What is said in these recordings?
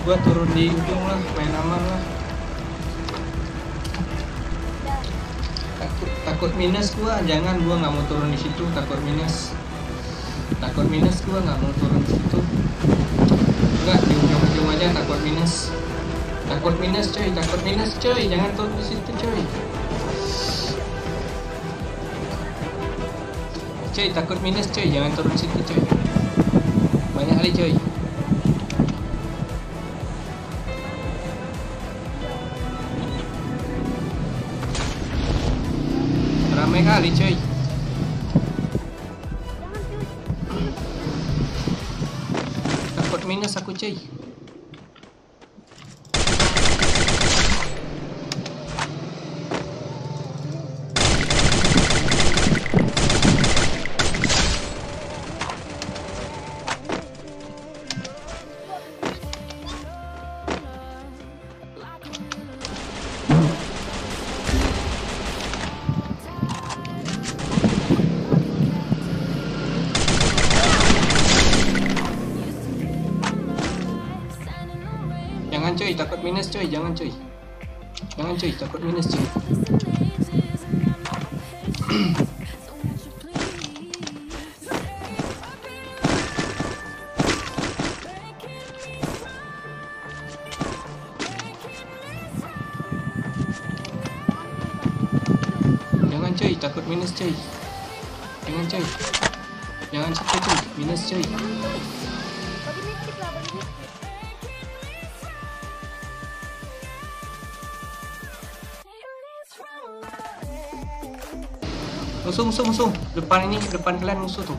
Gua turun di ujung lah, main aman lah. Takut minus gua, jangan, gua nggak mau turun di situ, takut minus gua nggak mau turun di situ. Enggak, di ujung-ujung aja, takut minus coy, jangan turun di situ coy. Takut minus coy, jangan turun di situ coy. Banyak kali coy. Ramai kali coy. Takut minus aku coy. Jangan coy, takut minus coy, jangan coy, takut minus coy. Jangan coy, takut minus coy. Jangan coy, jangan situ coy, minus coy. Musuh, depan kalian musuh tuh.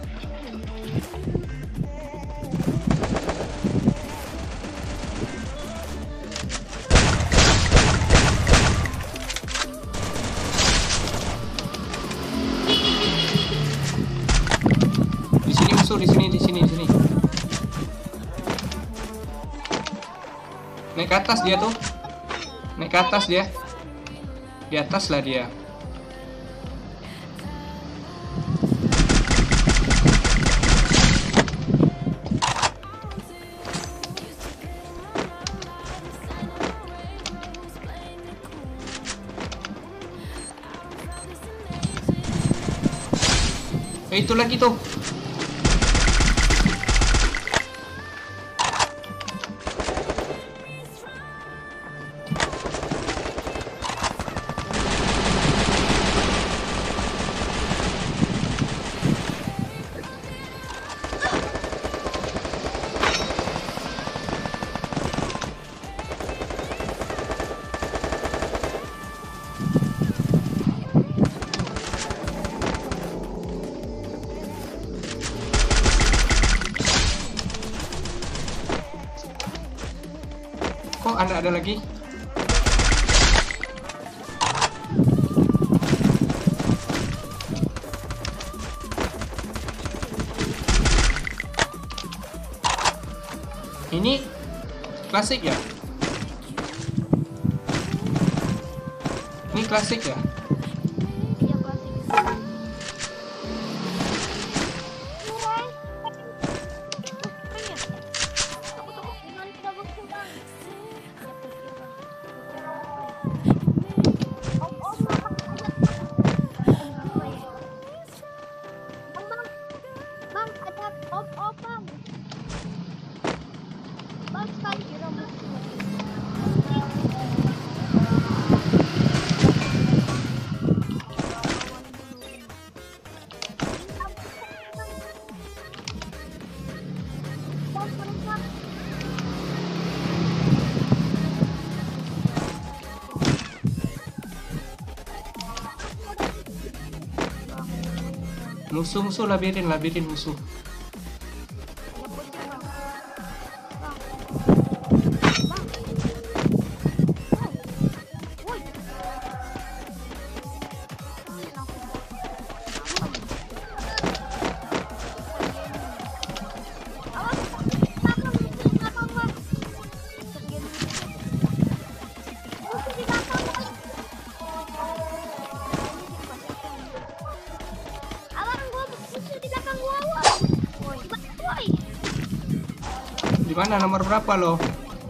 Di sini musuh, di sini. Naik ke atas dia tuh. Di atas lah dia. Itu lagi tuh. Kok ada lagi? Ini klasik ya? Ini klasik ya? Musuh, labirin musuh. Di mana, nomor berapa lo?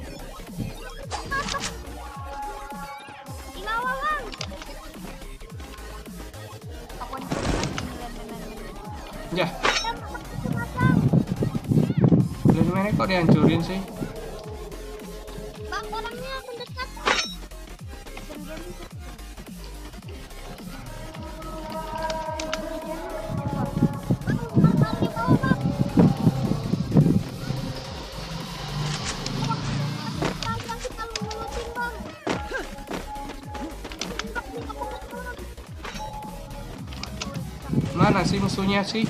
Tangannya kok dihancurin sih? Bang, orangnya mendekat. Mana sih musuhnya sih?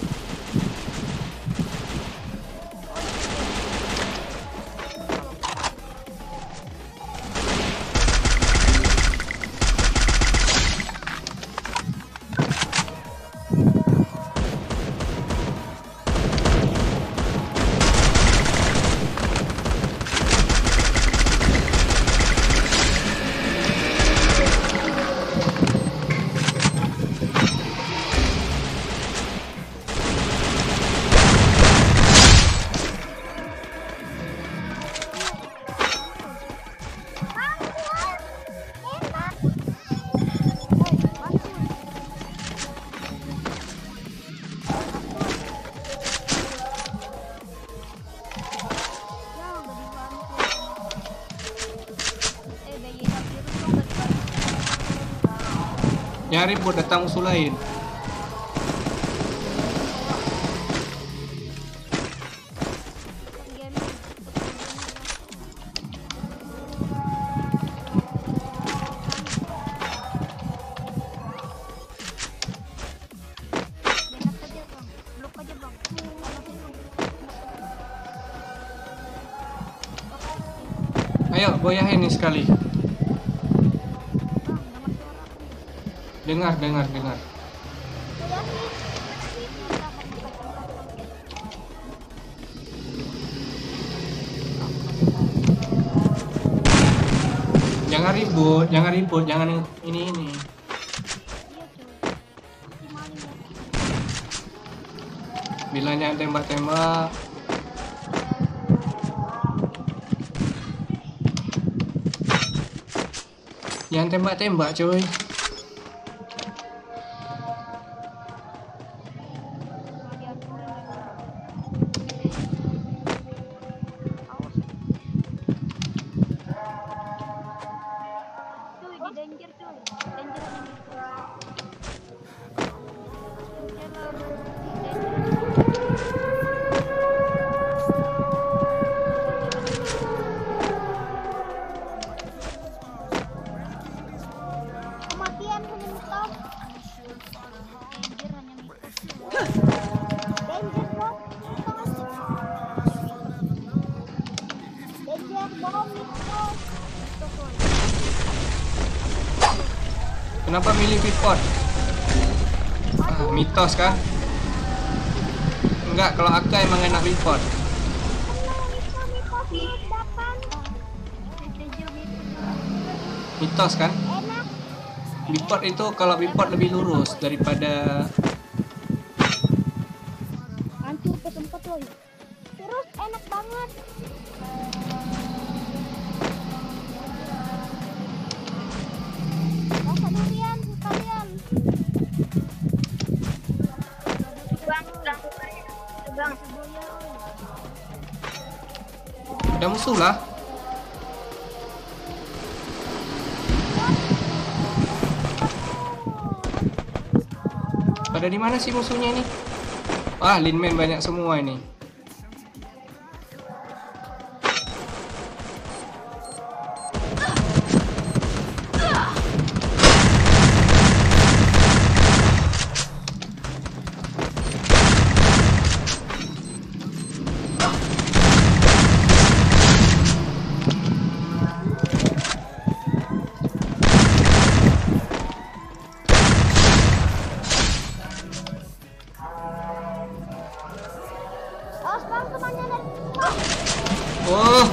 Nyari buat datang musuh lain. Ayo goyahin nih sekali. Dengar. Jangan ribut, jangan ini. Bilangnya tembak-tembak. Jangan tembak-tembak, coy. Kenapa milih Vipod? Mitos kan? Enggak, kalau aku emang enak Vipod. Mitos kan? Vipod itu kalau Vipod lebih lurus daripada hancur ke tempat loh. Terus enak banget. Rasa durian sekalian. Bang. ada musuh lah. Pada di mana sih musuhnya ini? Ah, lineman banyak semua ini. Oh,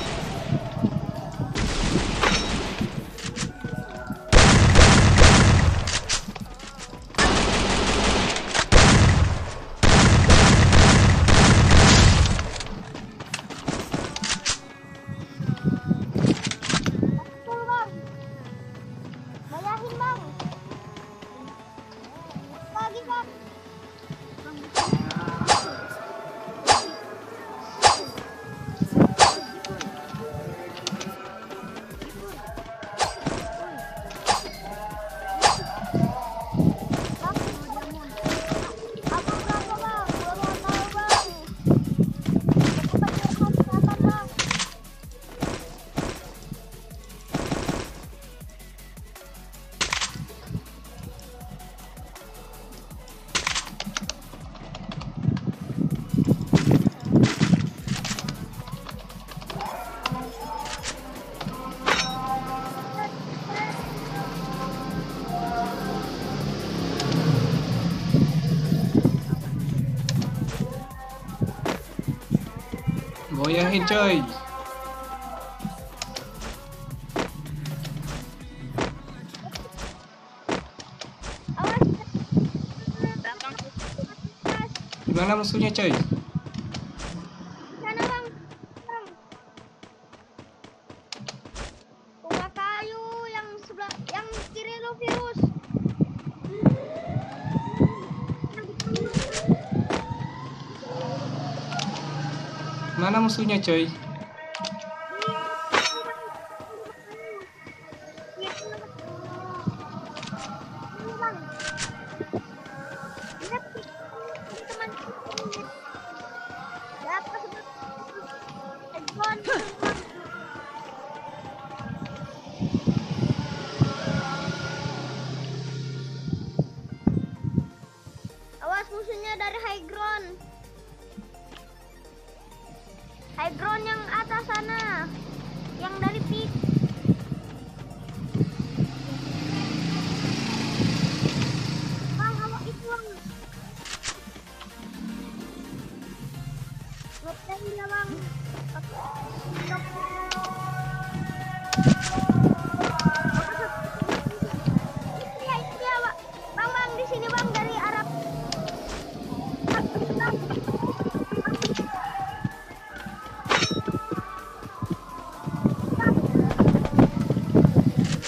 Bayahin bang. Lagi bang. Goyahin coy. Awas. Gimana musuhnya coy? Sana bang. Bang. Bunga kayu yang sebelah, yang kiri lo virus. Mana musuhnya coy? Awas musuhnya dari high ground. High ground yang atas sana. Yang dari peak. Bang, awak itu bang. Ngeplay dia bang. Itu dia bang. Bang di sini bang dari arah.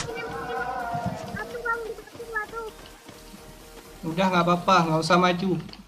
Udah nggak apa-apa, nggak usah maju.